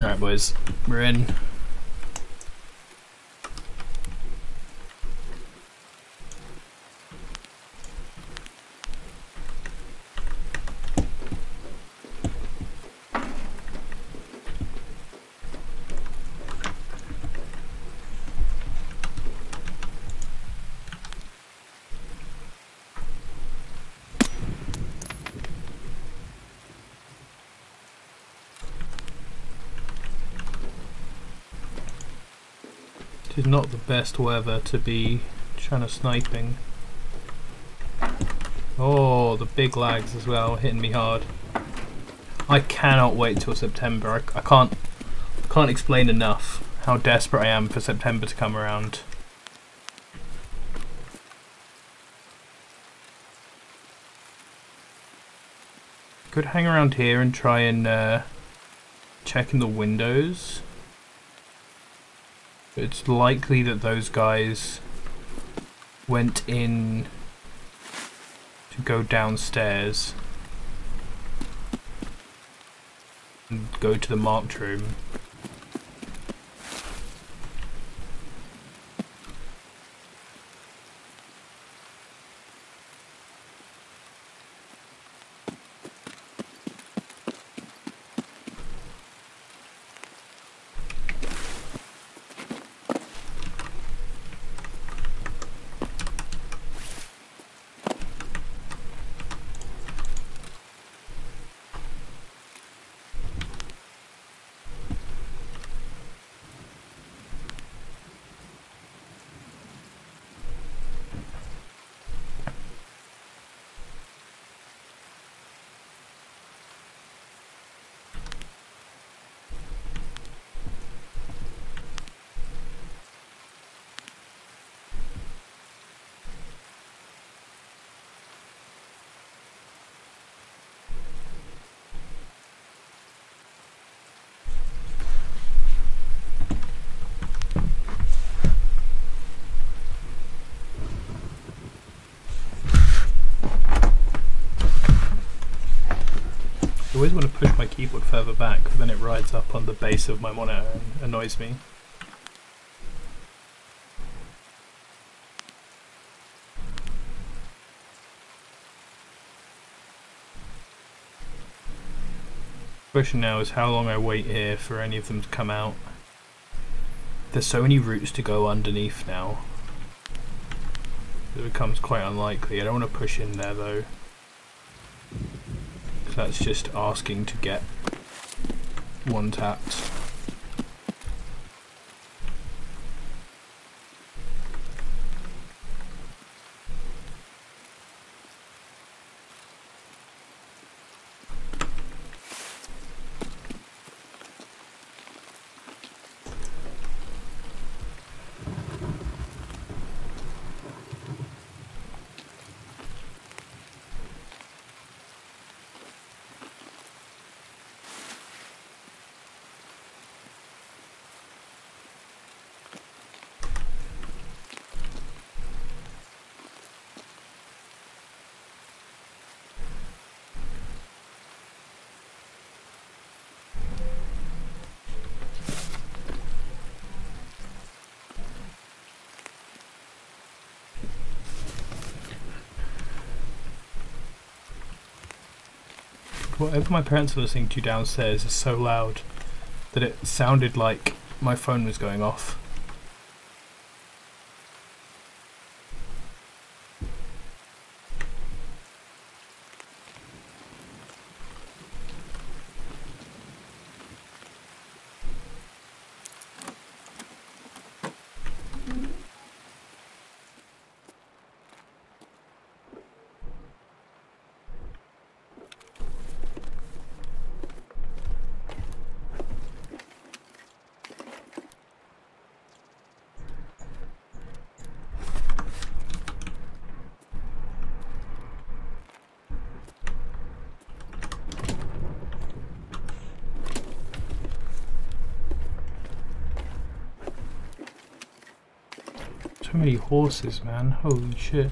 Alright boys, we're in. It is not the best weather to be trying to sniping. Oh, the big lags as well, hitting me hard. I cannot wait till September. I can't explain enough how desperate I am for September to come around. Could hang around here and try and check in the windows. It's likely that those guys went in to go downstairs and go to the marked room. I always want to push my keyboard further back, but then it rides up on the base of my monitor and annoys me. The question now is how long I wait here for any of them to come out. There's so many routes to go underneath now. It becomes quite unlikely. I don't want to push in there though. That's just asking to get one tapped. Whatever my parents were listening to downstairs is so loud that it sounded like my phone was going off. So many horses, man. Holy shit.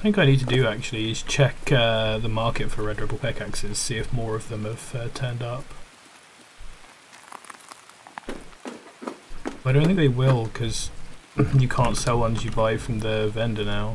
Something I need to do actually is check the market for red rebel pickaxes, see if more of them have turned up. I don't think they will, because you can't sell ones you buy from the vendor now.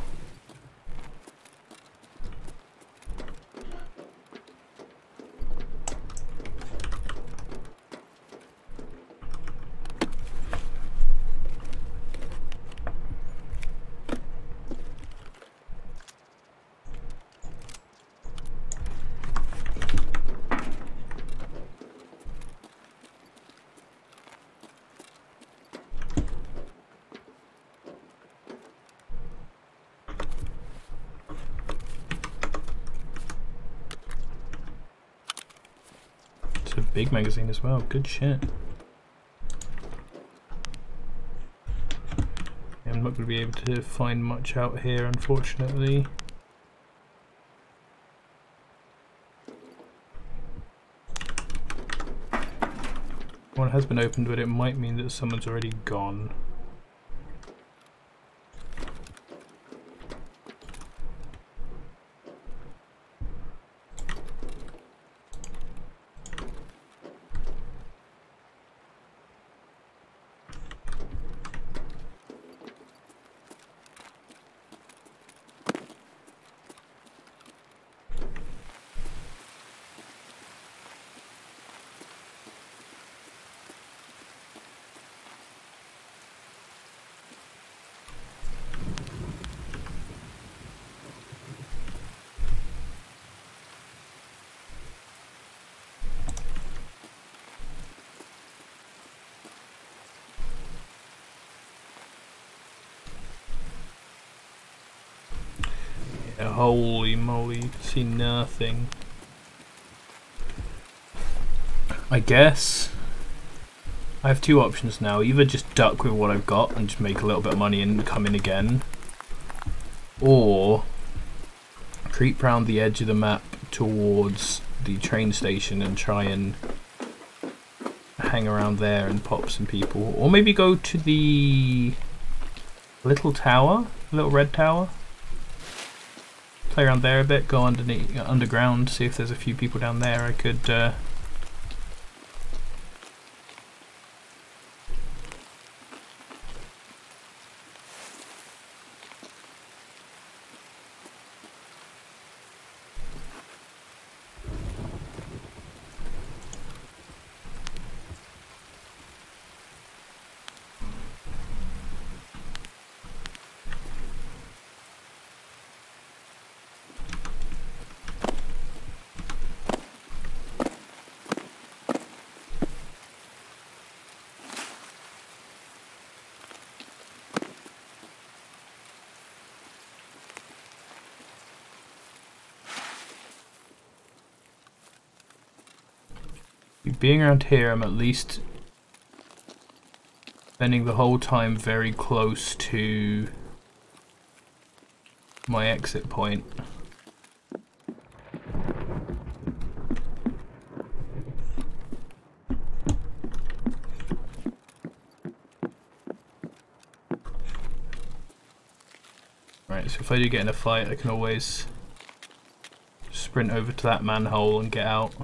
A big magazine as well, good shit. I'm not going to be able to find much out here, unfortunately. One has been opened, but it might mean that someone's already gone. Holy moly, you can see nothing. I guess I have two options now. Either just duck with what I've got and just make a little bit of money and come in again, or creep round the edge of the map towards the train station and try and hang around there and pop some people, or maybe go to the little tower, little red tower. Play around there a bit, go underground, see if there's a few people down there I could being around here. I'm at least spending the whole time very close to my exit point. Right, so if I do get in a fight, I can always sprint over to that manhole and get out.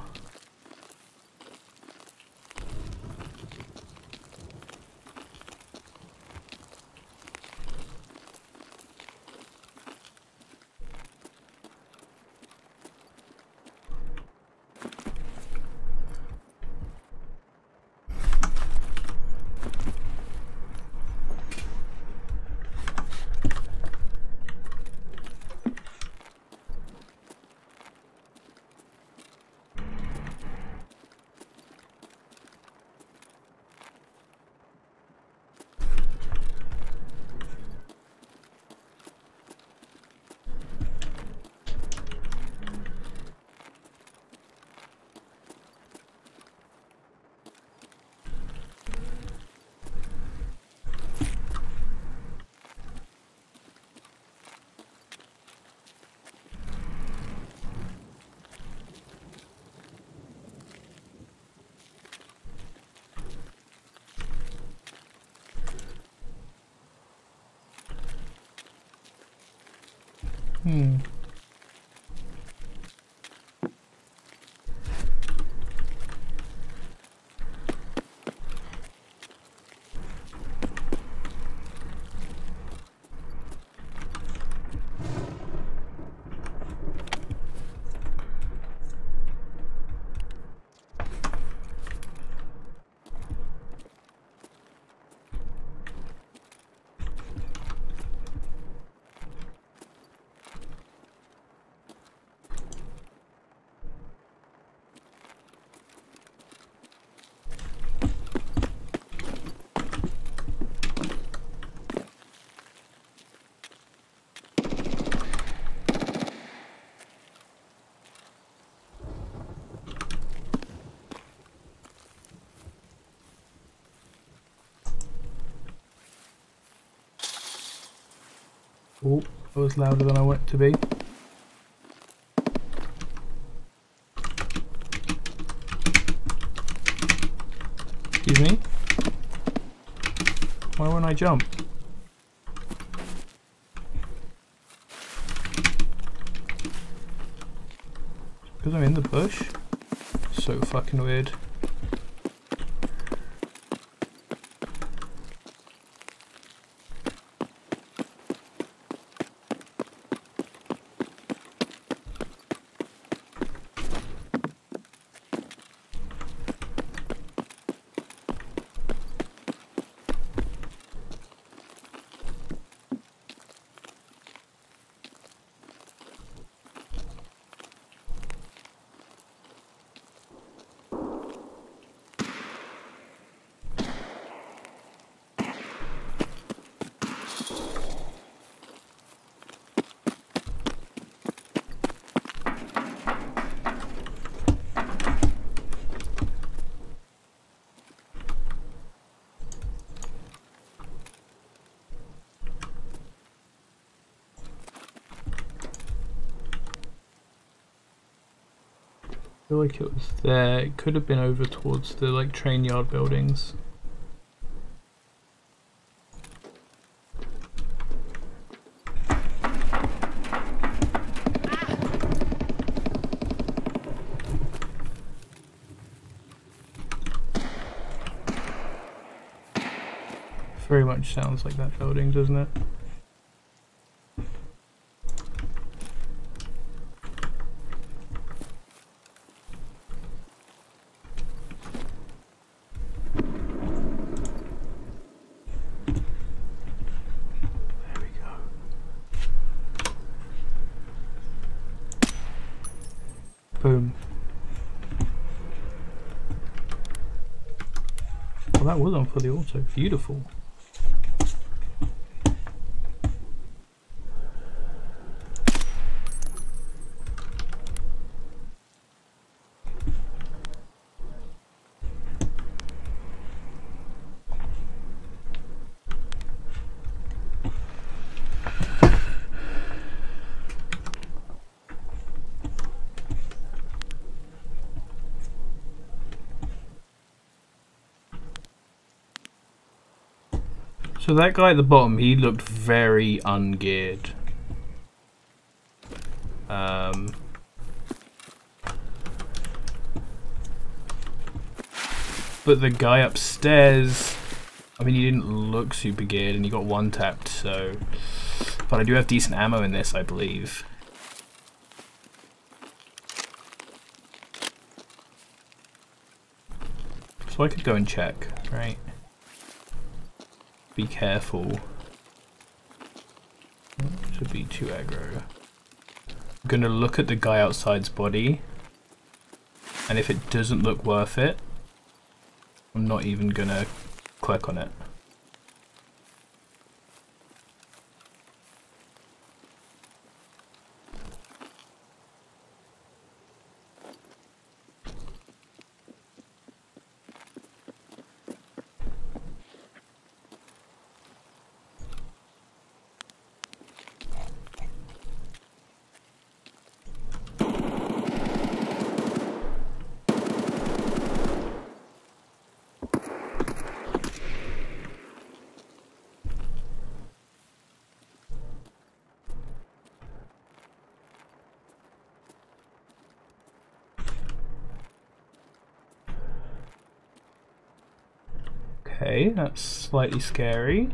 Hmm. Oh, that was louder than I want it to be. Excuse me? Why won't I jump? Because I'm in the bush? So fucking weird. I feel like it was there. It could have been over towards the like train yard buildings. Very much sounds like that building, doesn't it? Boom. Well, that was on for the auto. Beautiful. So that guy at the bottom, he looked very ungeared. But the guy upstairs, I mean, he didn't look super geared and he got one tapped, so... But I do have decent ammo in this, I believe. So I could go and check, right? Be careful. Should be too aggro. I'm gonna look at the guy outside's body, and if it doesn't look worth it, I'm not even gonna click on it. Okay, that's slightly scary.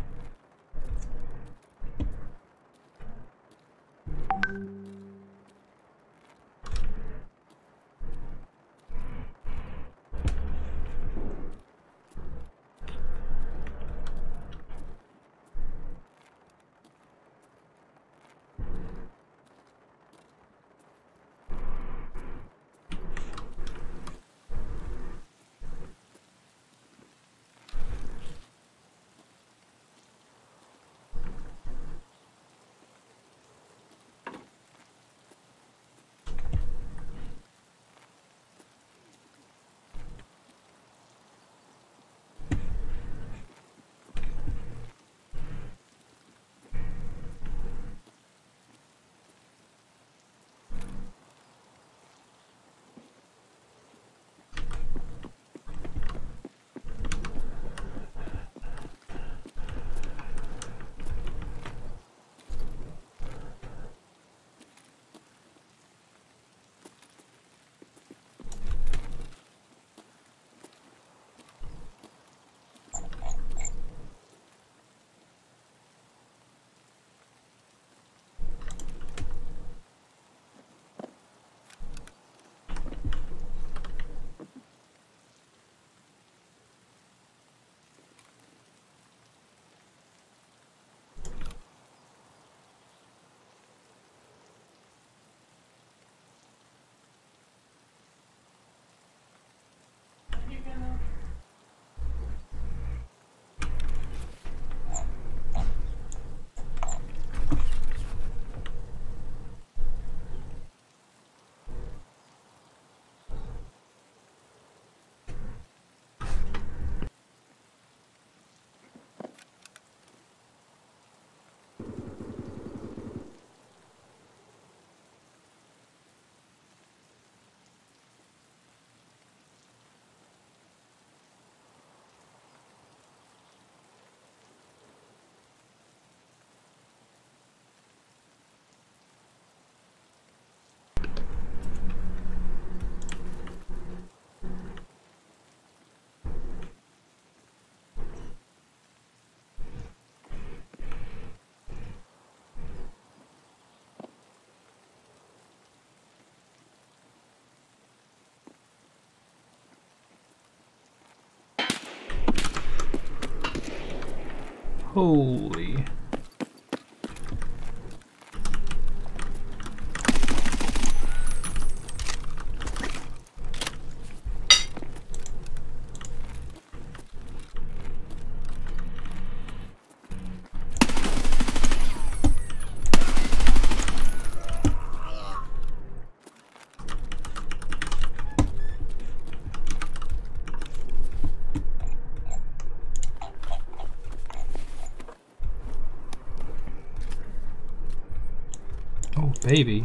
Holy. Oh, baby.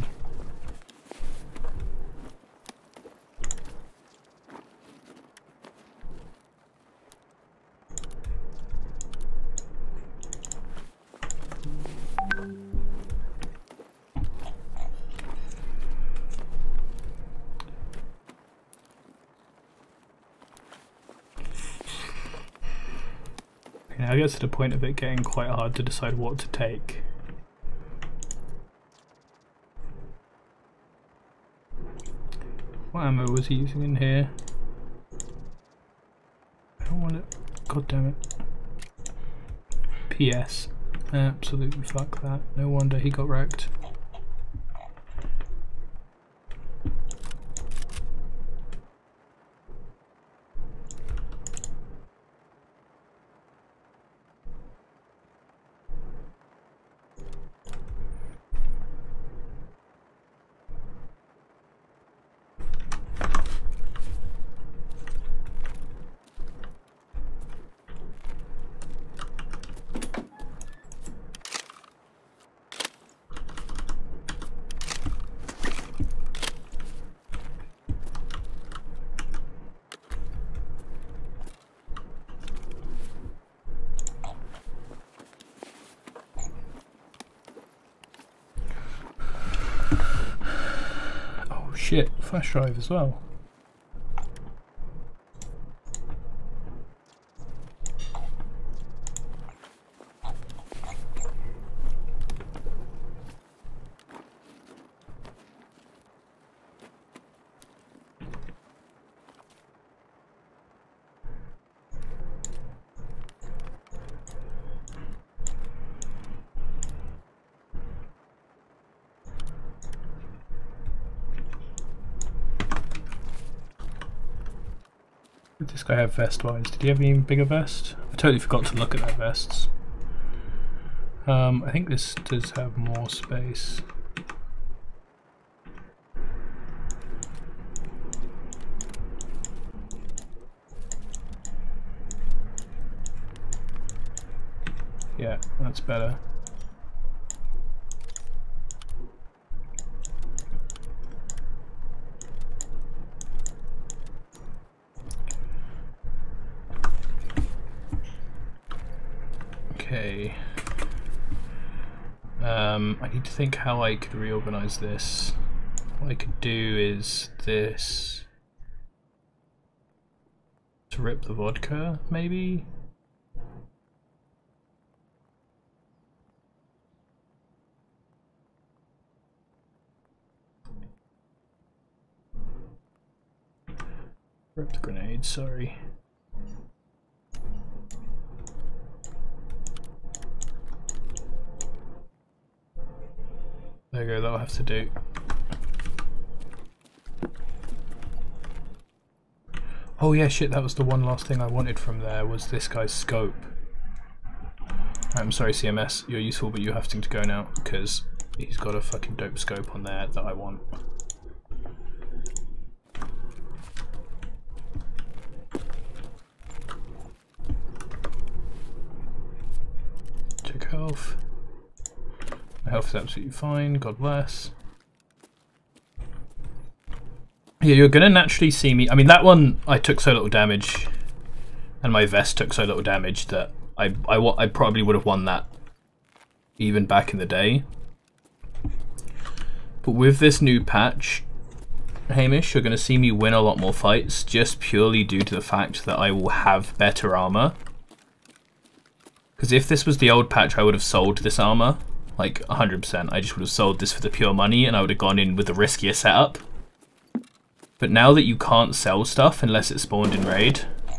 Now it gets to the point of it getting quite hard to decide what to take. What ammo was he using in here? I don't want it. God damn it. PS. Absolutely fuck that. No wonder he got wrecked. Shit, flash drive as well. Did this guy have vest-wise? Did he have any bigger vest? I totally forgot to look at their vests. I think this does have more space. Yeah, that's better. Okay. I need to think how I could reorganize this. What I could do is this. To rip the vodka, maybe? Rip the grenade, sorry. There you go, that'll have to do. Oh yeah, shit, that was the one last thing I wanted from there, was this guy's scope. I'm sorry CMS, you're useful but you're having to go now, because he's got a fucking dope scope on there that I want. Check health. My health is absolutely fine, God bless. Yeah, you're gonna naturally see me. I mean, that one I took so little damage, and my vest took so little damage that I probably would have won that even back in the day. But with this new patch, Hamish, you're gonna see me win a lot more fights just purely due to the fact that I will have better armor. Because if this was the old patch, I would have sold this armor. Like 100%, I just would have sold this for the pure money and I would have gone in with the riskier setup. But now that you can't sell stuff unless it's spawned in raid.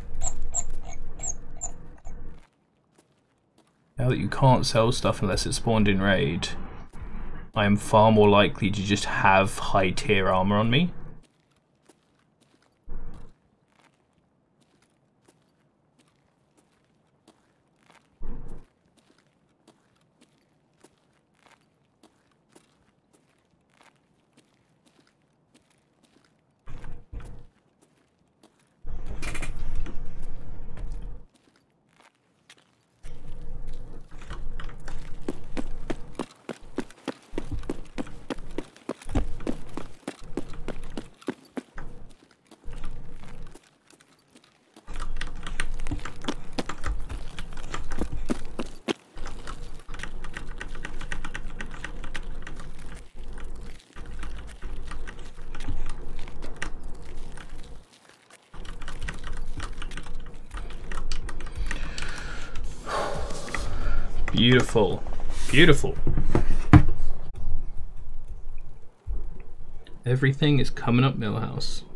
Now that you can't sell stuff unless it's spawned in raid, I am far more likely to just have high tier armor on me. Beautiful. Beautiful. Everything is coming up Millhouse.